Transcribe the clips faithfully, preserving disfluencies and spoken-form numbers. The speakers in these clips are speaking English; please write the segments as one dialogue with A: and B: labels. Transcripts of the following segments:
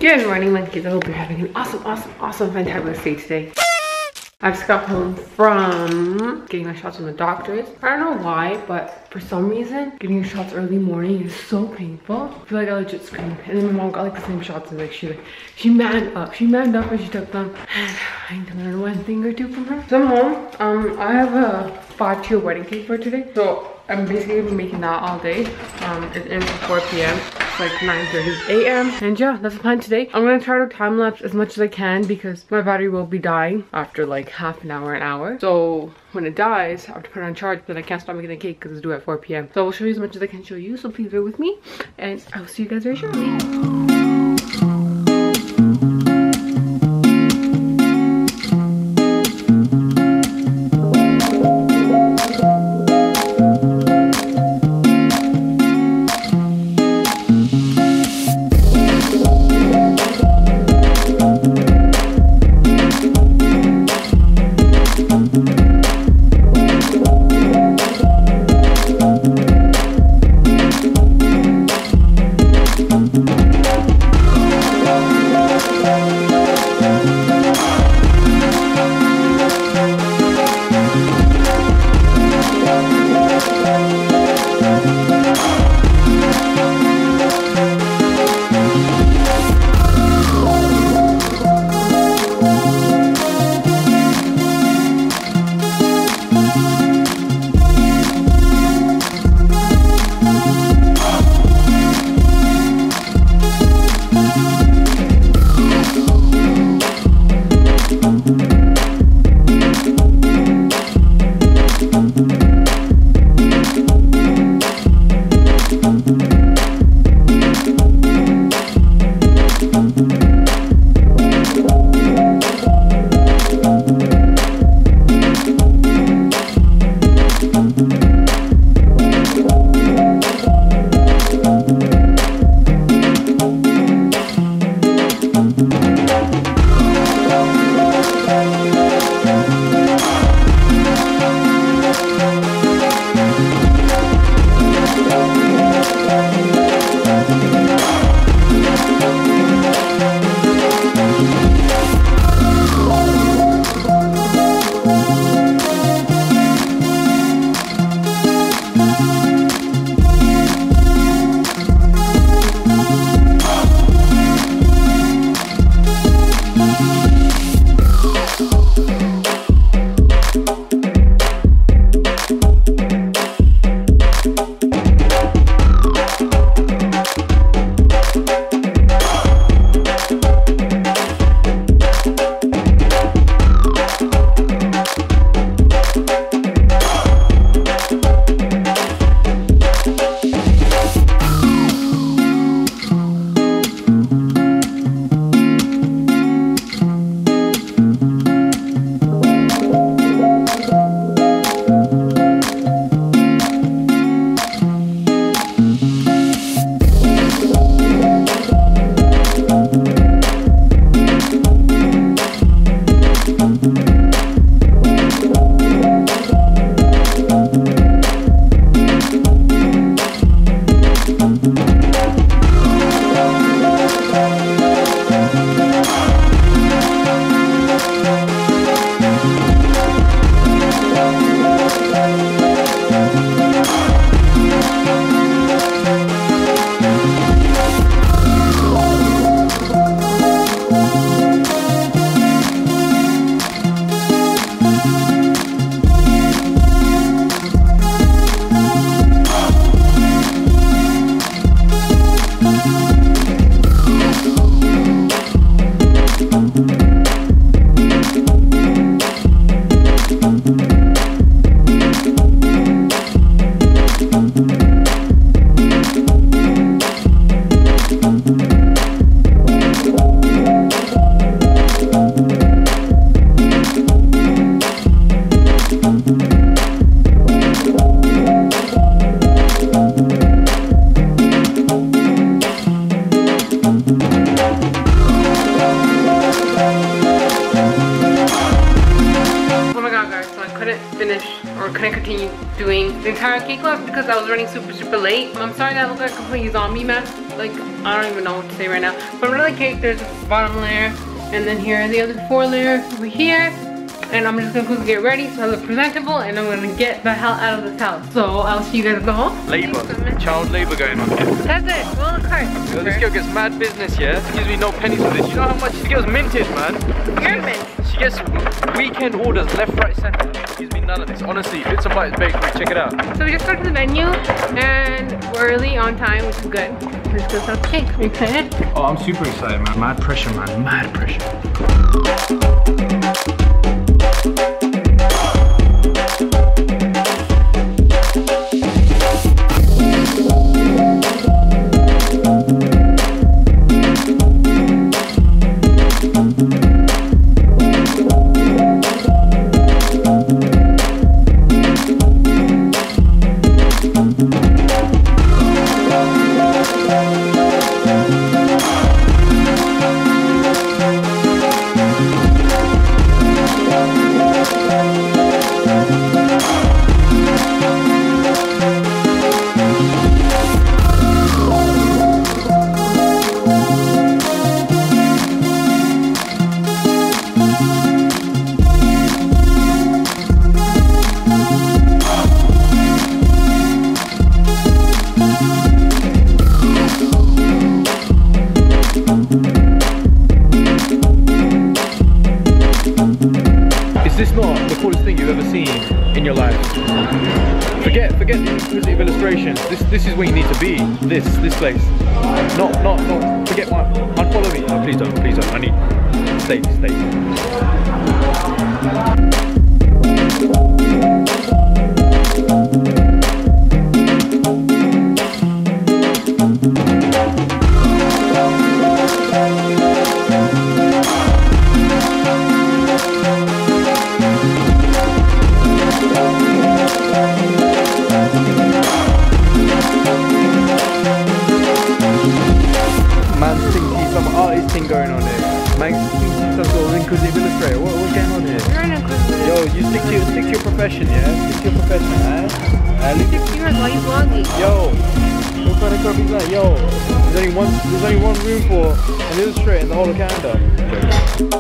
A: Good morning, monkeys. I hope you're having an awesome, awesome, awesome, fantabulous day today. I just got home from getting my shots from the doctors. I don't know why, but for some reason, getting your shots early morning is so painful. I feel like I legit screamed. And then my mom got like the same shots and like she like she manned up. She manned up and she took them. And I need to learn one thing or two from her. So I'm home. Um, I have a five tier wedding cake for today. So I'm basically gonna be making that all day. Um, it ends at four p m It's like nine thirty a m And yeah, that's the plan today. I'm gonna try to time lapse as much as I can because my battery will be dying after like half an hour, an hour. So when it dies, I have to put it on charge, but I can't stop making the cake because it's due at four p m So I will show you as much as I can show you. So please bear with me, and I will see you guys very shortly. finish or couldn't continue doing the entire cake look because I was running super, super late. I'm sorry that I look like a complete zombie mess. Like, I don't even know what to say right now. But for the cake, there's a bottom layer, and then here are the other four layers over here. And I'm just gonna quickly get ready so I look presentable, and I'm gonna get the hell out of this house. So I'll see you guys at the home.
B: Labour, child labour going on here.
A: That's it, roll the cart.
B: Yo, this girl gets mad business, yeah? She gives me no pennies for this. You know how much this girl's minted, man?
A: You're mint.
B: She gets weekend orders, left, right, centre. She gives me none of this. Honestly, Bits and Bites Bakery, check it out.
A: So we just got to the venue, and we're early on time, which is good. We're just gonna start the cake. Are you excited?
B: Oh, I'm super excited, man. Mad pressure, man. Mad pressure. Is this not the coolest thing you've ever seen in your life? Forget, forget the inclusive illustrations. This, this is where you need to be. This, this place. Not, not, not. Forget one. Unfollow me. No, please don't. Please don't. I need. Stay, stay. Thing going on here. Man, some sort of inclusive illustrator. What, what's going on here?
A: You're an inclusive.
B: Yo, you stick to your stick to your profession, yeah? Stick to your profession, man. Uh,
A: Six years while you vlogging.
B: Yo, what kind of crap is that? Yo, there's only one there's only one room for an illustrator in the whole of Canada.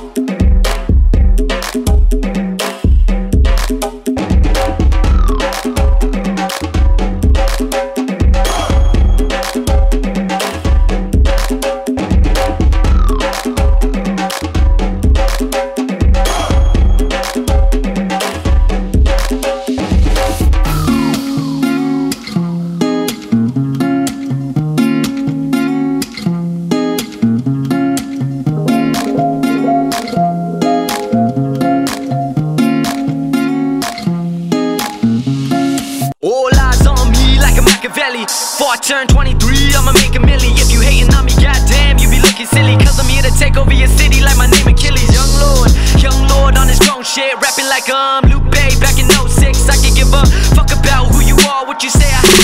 C: Before I turn twenty-three, I'ma make a milli. If you hating on me, goddamn, you be looking silly. Cause I'm here to take over your city like my name Achilles. Young Lord, young Lord on his grown shit. Rapping like um Luke Bay back in oh six. I can give a fuck about who you are, what you say. I